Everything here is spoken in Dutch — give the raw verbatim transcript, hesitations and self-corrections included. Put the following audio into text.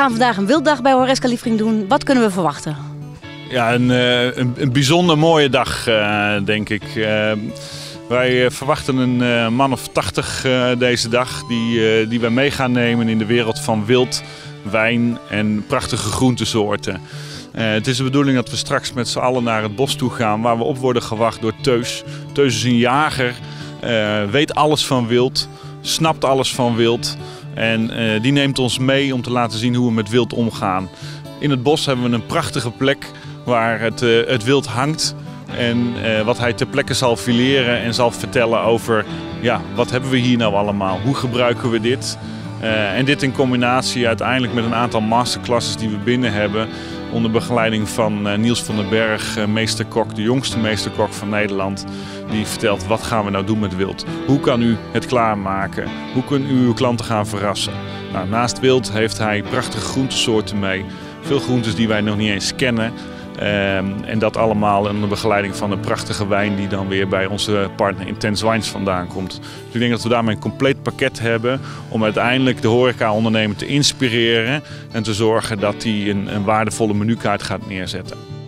gaan vandaag een wilddag bij Horresca Liefering doen. Wat kunnen we verwachten? Ja, een, een, een bijzonder mooie dag, uh, denk ik. Uh, wij verwachten een uh, man of tachtig uh, deze dag die, uh, die wij mee gaan nemen in de wereld van wild, wijn en prachtige groentesoorten. Uh, het is de bedoeling dat we straks met z'n allen naar het bos toe gaan waar we op worden gewacht door Teus. Teus is een jager, uh, weet alles van wild, snapt alles van wild en uh, die neemt ons mee om te laten zien hoe we met wild omgaan. In het bos hebben we een prachtige plek waar het, uh, het wild hangt en uh, wat hij ter plekke zal fileren en zal vertellen over ja, wat hebben we hier nou allemaal, hoe gebruiken we dit. Uh, en dit in combinatie uiteindelijk met een aantal masterclasses die we binnen hebben onder begeleiding van uh, Niels van den Berg, uh, meesterkok, de jongste meesterkok van Nederland. Die vertelt wat gaan we nou doen met wild. Hoe kan u het klaarmaken? Hoe kunt u uw klanten gaan verrassen? Nou, naast wild heeft hij prachtige groentesoorten mee. Veel groentes die wij nog niet eens kennen. Um, en dat allemaal onder begeleiding van een prachtige wijn die dan weer bij onze partner Intense Wines vandaan komt. Dus ik denk dat we daarmee een compleet pakket hebben om uiteindelijk de horeca-ondernemer te inspireren en te zorgen dat hij een, een waardevolle menukaart gaat neerzetten.